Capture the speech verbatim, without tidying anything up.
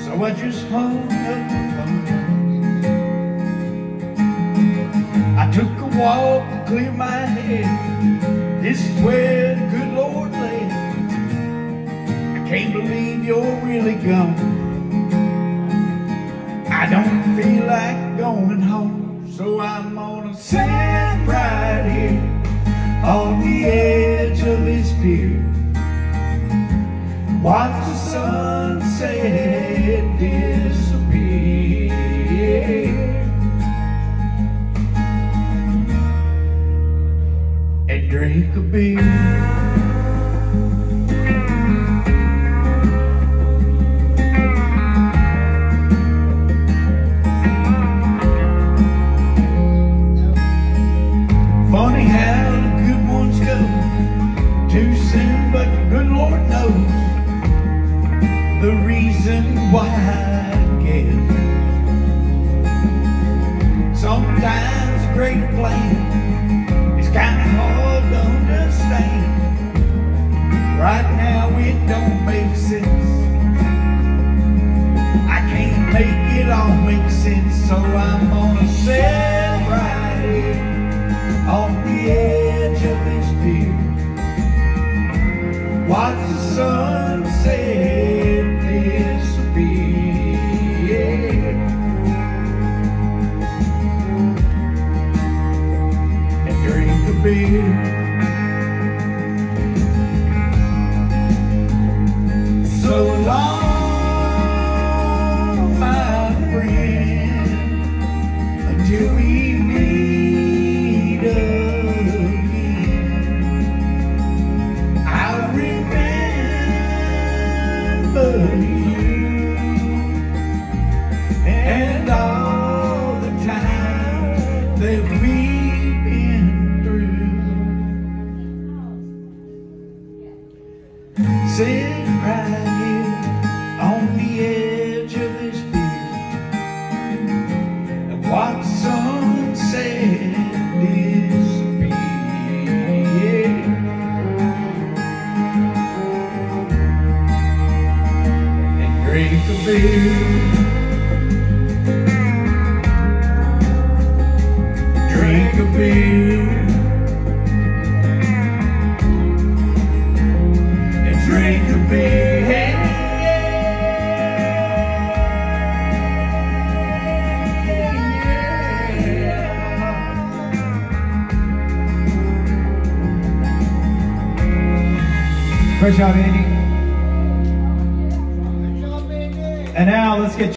So I just hung up the phone. I took a walk to clear my head. This is where the good Lord led. I can't believe you're really gone. I don't feel like going home, so I'm gonna sit right here on the edge of this pier. Watch the sunset disappear and drink a beer. Funny how the good ones go too soon, but the good Lord knows the reason why, I guess. Sometimes a greater plan is kind of hard to understand. Right now it don't make sense. I can't make it all make sense, so I'm gonna sit right here on the edge of this pier. Watch the sunset disappear and drink a beer. So long, my friend, until we meet again. I'll remember you and all the time that we've been through. Sit right here on the edge of this pier and watch the sunset disappear and drink a beer. Drink a beer and drink a beer. Great job, Andy. And now let's get